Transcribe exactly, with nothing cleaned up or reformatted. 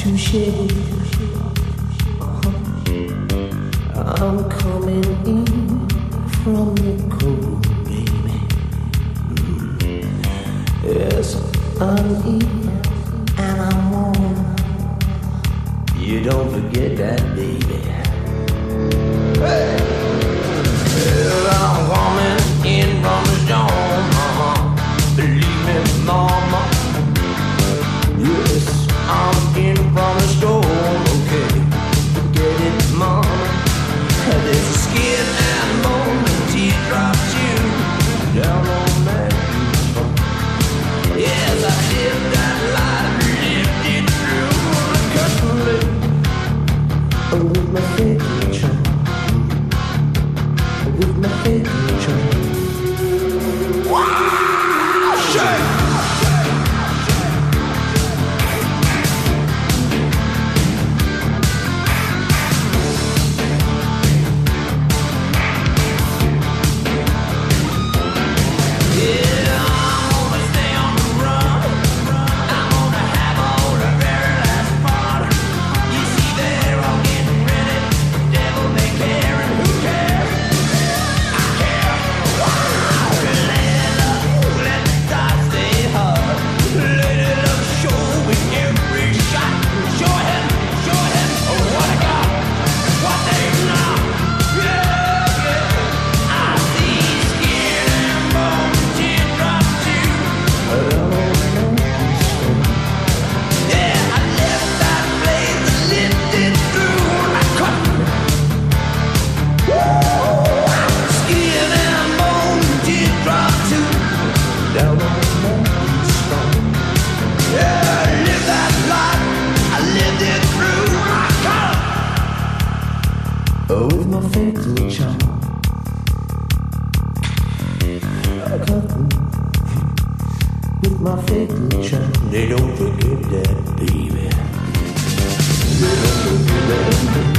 touche. Uh-huh. I'm coming in from the cold, baby. Mm. Yes, I'm in and I'm warm. You don't forget that, baby. Hey! Well, I'm coming in from the storm, uh-huh. Believe me, mama. Yes, I'm in from the storm, okay. Forget it, mama. There's a skin and bone and teardrop too down on that beach. Yes, I lived that life, lived it through the custom with my favorite chum, with my favorite chum. Wow, shake! With my fatal charm, with my fatal charm, they don't forget that, baby. They don't forget that.